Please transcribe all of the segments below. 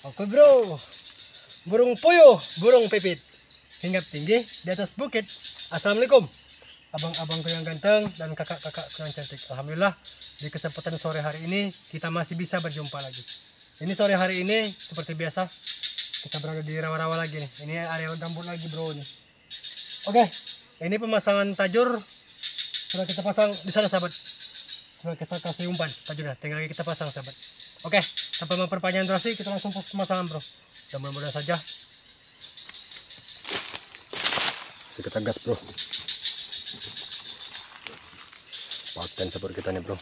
Oke bro, burung puyuh, burung pipit, hinggap tinggi di atas bukit. Assalamualaikum, abang-abangku yang ganteng dan kakak-kakakku yang cantik. Alhamdulillah, di kesempatan sore hari ini kita masih bisa berjumpa lagi. Ini sore hari ini seperti biasa kita berada di rawa-rawa lagi nih. Ini area gambut lagi bro nih. Oke, ini pemasangan tajur sudah kita pasang di sana sahabat. Sudah kita kasih umpan tajurnya, tinggal lagi kita pasang sahabat. Oke, tanpa memperpanjang durasi kita langsung pemasangan bro. Dan mudah-mudahan saja. Kita gas bro. Paten seperti kita nih bro.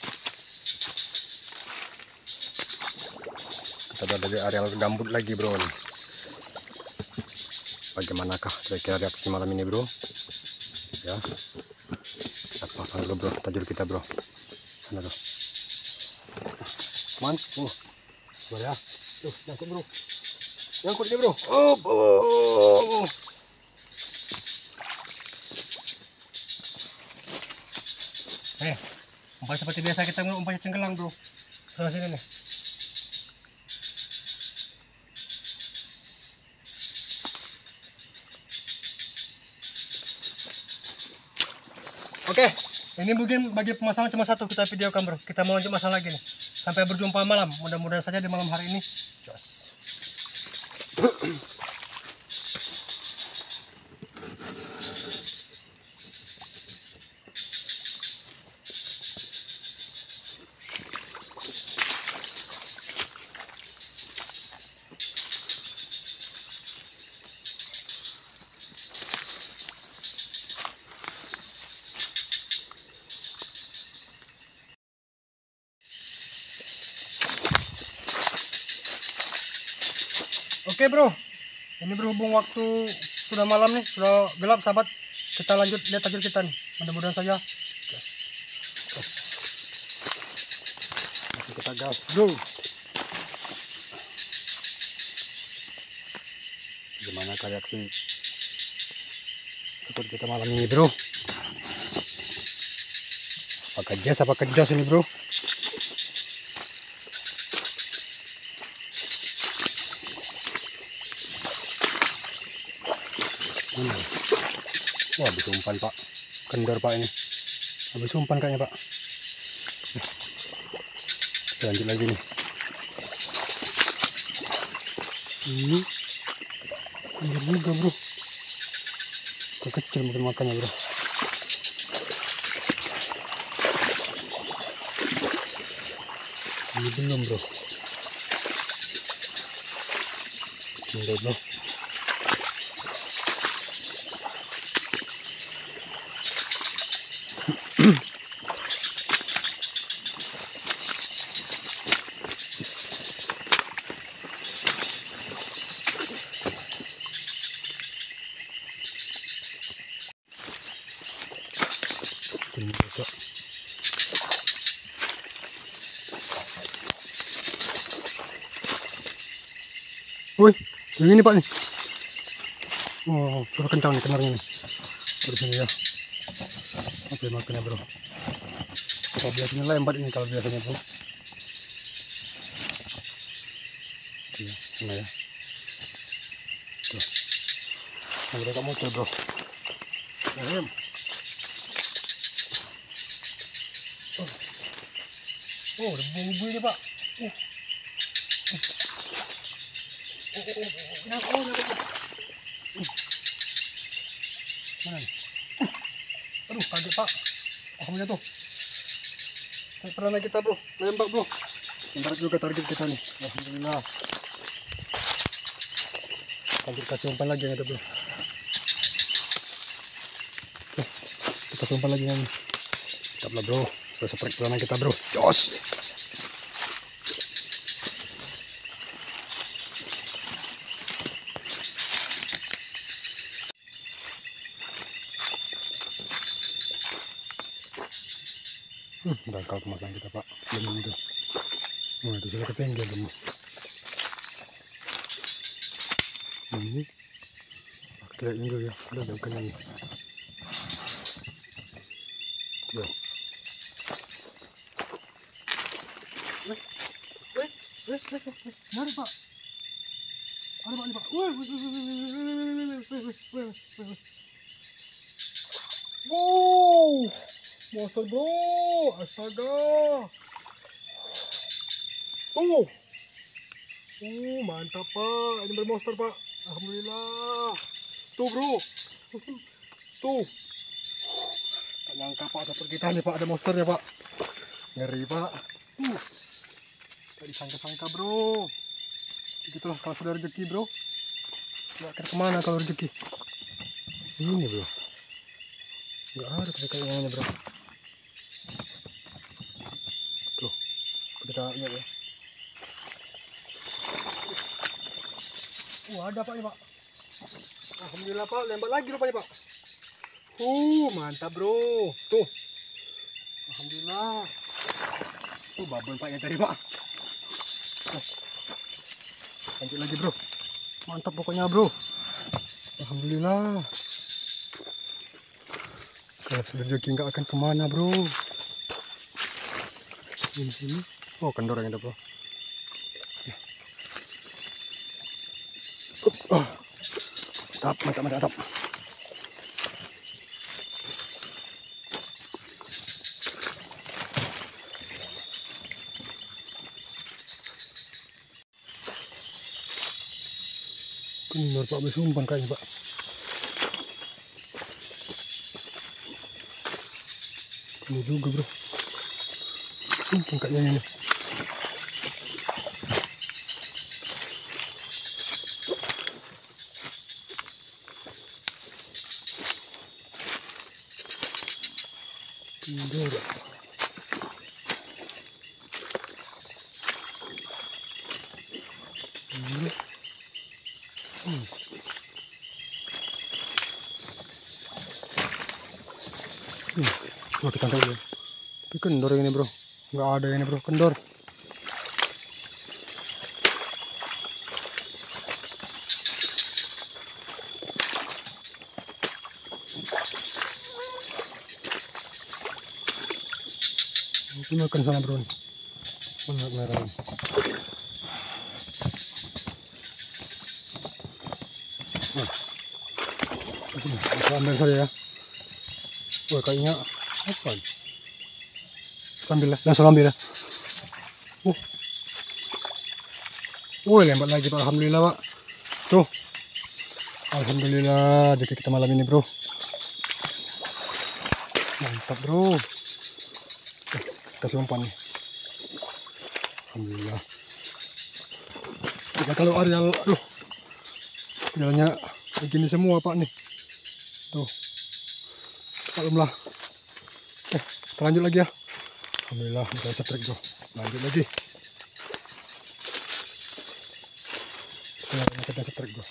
Kita berada di area gambut lagi bro nih. Bagaimanakah kira-kira reaksi malam ini bro? Ya, kita pasang dulu bro tajur kita bro. Sana bro. Man, boleh ya. Tuh, nyangkut bro. Nyangkut dia bro. Umpan seperti biasa kita umpan cengkelang bro. Sana sini nih. Oke, ini mungkin bagi pemasangan cuma satu kita videokan bro. Kita mau lanjut masang lagi nih. Sampai berjumpa malam. Mudah-mudahan saja di malam hari ini. Jos. Oke bro, ini berhubung waktu sudah malam nih, sudah gelap sahabat, kita lanjut lihat tajur kita nih. Mudah-mudahan saja. Masih kita gas bro. Gimana reaksi seperti kita malam ini bro? Apakah jas, apakah jos ini bro? Wah, habis umpan pak, kendor pak ini, habis umpan kayaknya pak. Kita lanjut lagi nih. Ini kendor juga bro, kecil mungkin makannya bro. Ini belum bro, belum bro. Woi, yang ini pak nih. Oh, sudah kencang nih kenarnya nih. Terus ini ya. Oke, makannya bro. Kalau biasanya lembat ini kalau biasanya bro. Iya, sana ya. Tuh. Nah, mereka muncul bro. Ayam. Oh, ada bumbu-bumbunya pak. Mana nih? Aduh, kaget pak. Alhamdulillah tuh. Pernah kita bro, nembak bro. Bentar juga target kita nih. Alhamdulillah. Kita kasih umpan lagi yang ada bro. Oke, kita kasih umpan lagi yang ini. Mantap lah bro. Udah setrek pernah kita bro. Jos. Dangkal kemasan kita pak, belum itu. Wah, itu sudah ketinggian belum. Ini pakai ini ya, udah jauhkan ini. Ya. Mari pak. Ada pak. Wih, wih, wih, wih, wih, wih, wih. Wow, monster bro, astaga. Mantap pak, ini bermonster pak. Alhamdulillah. Tuh bro, tuh. Tak nyangka pak, dapur kita nih pak, ada monsternya pak. Ngeri pak. Tak disangka-sangka bro. Begitulah kalau sudah rezeki bro. Nggak akan kemana kalau rezeki. Ini bro. Nggak ada tapi kayaknya bro. Tuh, kita lihat ya. Ada pak ini pak. Alhamdulillah pak, lembat lagi rupanya pak. Mantap bro. Tuh. Alhamdulillah. Tuh babon pak yang tadi pak. Lanjut lagi bro. Mantap pokoknya bro. Alhamdulillah. Kalau sudah rezeki nggak akan kemana bro. Ini. Oh kendor yang ada bro. Mantap. Kendor pak, besumpan kayaknya pak. Ini juga bro. Sumpah kayaknya ini. Kendor. Coba kita tangkap ya. Tapi kendor ini bro. Nggak ada ini bro, kendor. Ini makan sana bro. Banyak merah. Nah, ambil saja ya. Wah kayaknya apa? Sambil lah, langsung ambil ya. Lembat lagi pak, alhamdulillah pak. Tuh, alhamdulillah rezeki kita malam ini bro. Mantap bro. Kasih umpan nih. Alhamdulillah. Ya, kalau areal, jalannya begini semua pak nih. Tuh, maklumlah. Kita lanjut lagi ya. Alhamdulillah kita setrek bro. Lanjut lagi. Kita setrek bro.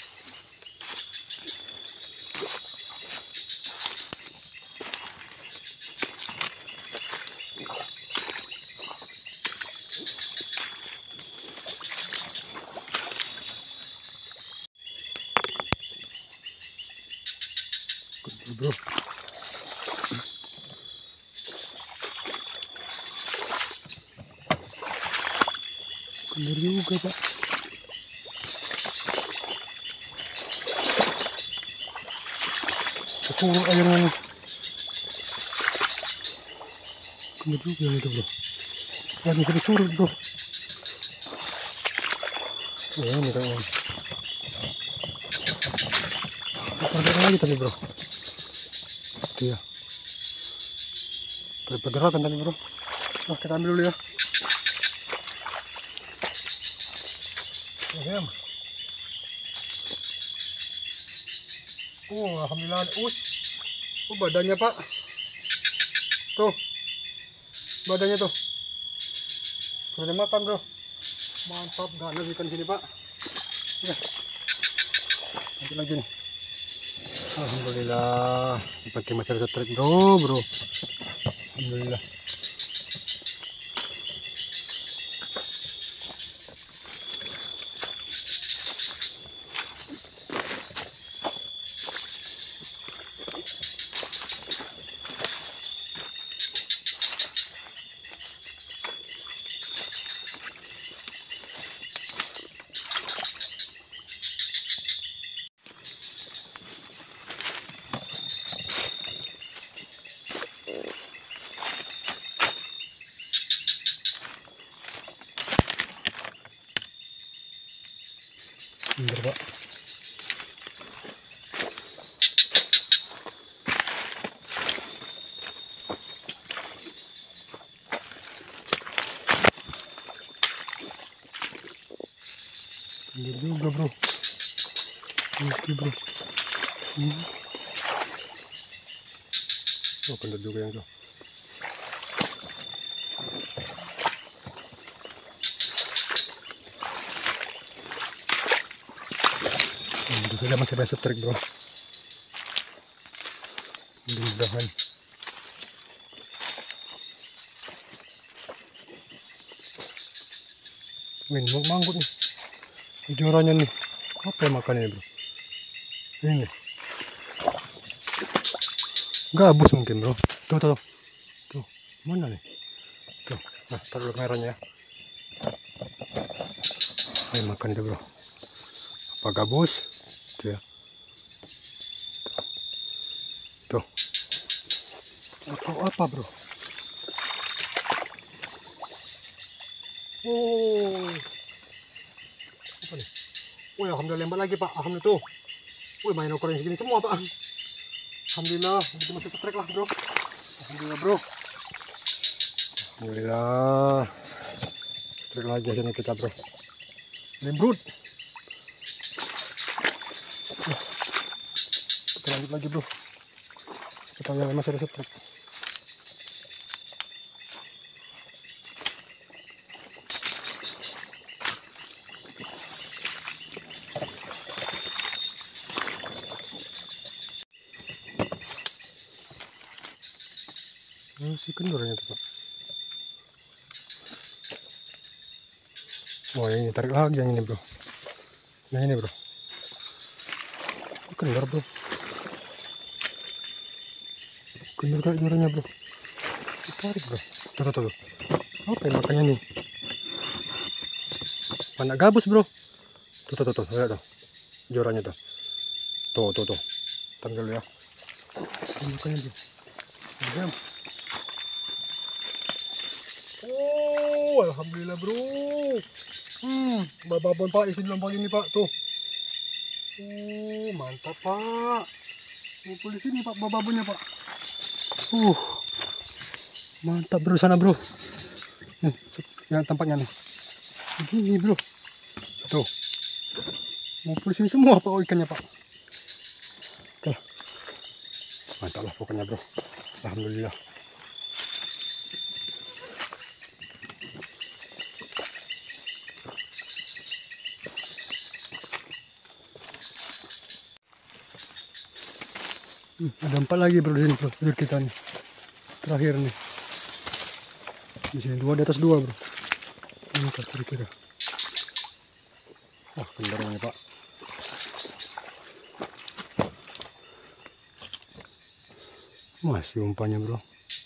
Bro. Bener juga pak. Kesurut airnya. Bener juga itu bro. Lagi kesurut bro. Ya ini kayaknya. Pergerakan lagi tadi bro. Iya. Pergerakan tadi bro. Nah kita ambil dulu ya. Alhamdulillah. Badannya pak. Tuh. Badannya tuh. Sudah makan bro. Mantap, ganas ikan sini pak. Ya. Lanjut lagi nih. Alhamdulillah. Pakai masyarakat trek bro. Alhamdulillah. Bener pak. Bener juga bro. Oke bro. Oh bener juga yang bro. Sudah masih ada setrik bro. Mudah-mudahan. Wih, mau mangkuk nih. Jorannya nih. Apa yang makannya bro? Ini. Gabus mungkin bro. Tuh, tuh, tuh. Tuh, mana nih? Tuh, nah taruh merahnya ya. Ayo makan itu bro. Apa gabus? Tuh ya. Tuh. Atau apa bro? Oh. Apa nih? Wih, alhamdulillah lembat lagi pak. Alhamdulillah tuh. Wih, main ukuran segini semua pak. Alhamdulillah, itu masih setrek lah bro. Alhamdulillah bro. Alhamdulillah. Setrek lagi hasilnya kita bro. Lembrut. Kita lanjut lagi bro. Kita lihat masih ada setrek. Si kendornya tuh pak. Oh yang ini tarik lagi yang ini bro. Yang ini bro. Kendor bro. Kendor kayak jorannya bro. Tarik bro. Tuh tuh tuh. Apa yang makannya nih? Panak gabus bro. Tuh tuh tuh tuh. Lihat tuh. Jorannya tuh. Tuh tuh tuh. Tanggal dulu ya. Ini makannya bro. Diam. Oh, alhamdulillah bro. Babon pak isi dalam bag ini pak tuh. Oh, mantap pak. Ngumpul di sini pak babonnya pak. Mantap bro sana bro. Nih, yang tampaknya nih. Ini bro. Tuh. Ngumpul di sini semua pak ikannya pak. Oke. Mantap lah pokoknya bro. Alhamdulillah. Ada 4 lagi bro di sini bro, tidur kita nih. Terakhir nih. Di sini 2 di atas 2 bro. Ini kira-kira. Wah, kendornya pak. Masih umpannya bro.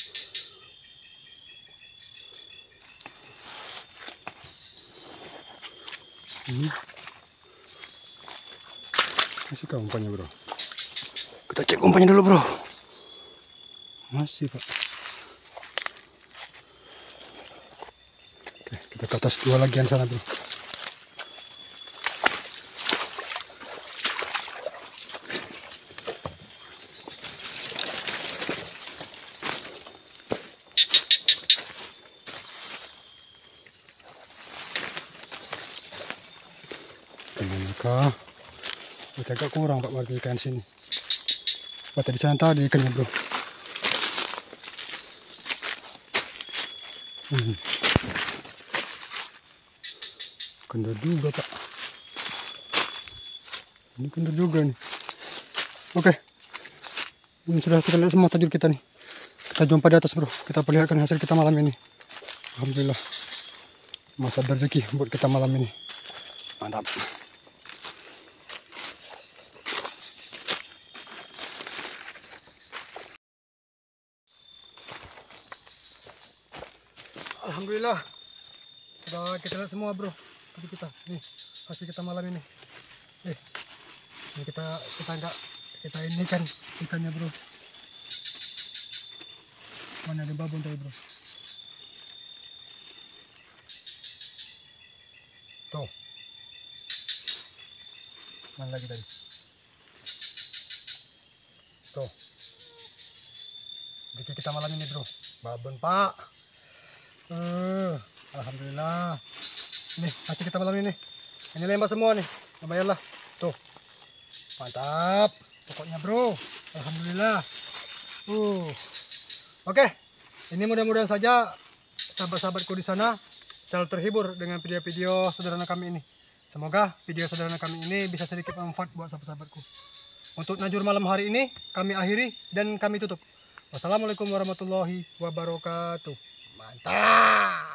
Masih kah umpannya bro? Kita cek umpannya dulu bro. Masih pak. Oke, kita ke atas 2 lagian sana bro. Manakah? Kita agak kurang pak warga ikan sini. Pada di sana tadi ikannya bro. Kendor juga pak. Ini kendor juga nih. Oke. Ini sudah kita lihat semua tajur kita nih. Kita jumpa di atas bro. Kita perlihatkan hasil kita malam ini. Alhamdulillah. Masa rezeki buat kita malam ini. Mantap. Alhamdulillah. Sudah kita lihat semua bro. Tadi kita nih hasil kita malam ini. Ini kita ini kan ikannya bro. Mana ada babon tadi bro? Tuh. Mana lagi tadi? Tuh. Jadi kita malam ini bro. Babon pak. Alhamdulillah. Nih hasil kita malam ini. Ini lembah semua nih. Lumayan lah. Tuh. Mantap. Pokoknya bro. Alhamdulillah. Oke. Ini mudah-mudahan saja sahabat-sahabatku di sana selalu terhibur dengan video-video sederhana kami ini. Semoga video sederhana kami ini bisa sedikit bermanfaat buat sahabat-sahabatku. Untuk Najur malam hari ini kami akhiri dan kami tutup. Wassalamualaikum warahmatullahi wabarakatuh. Mantap.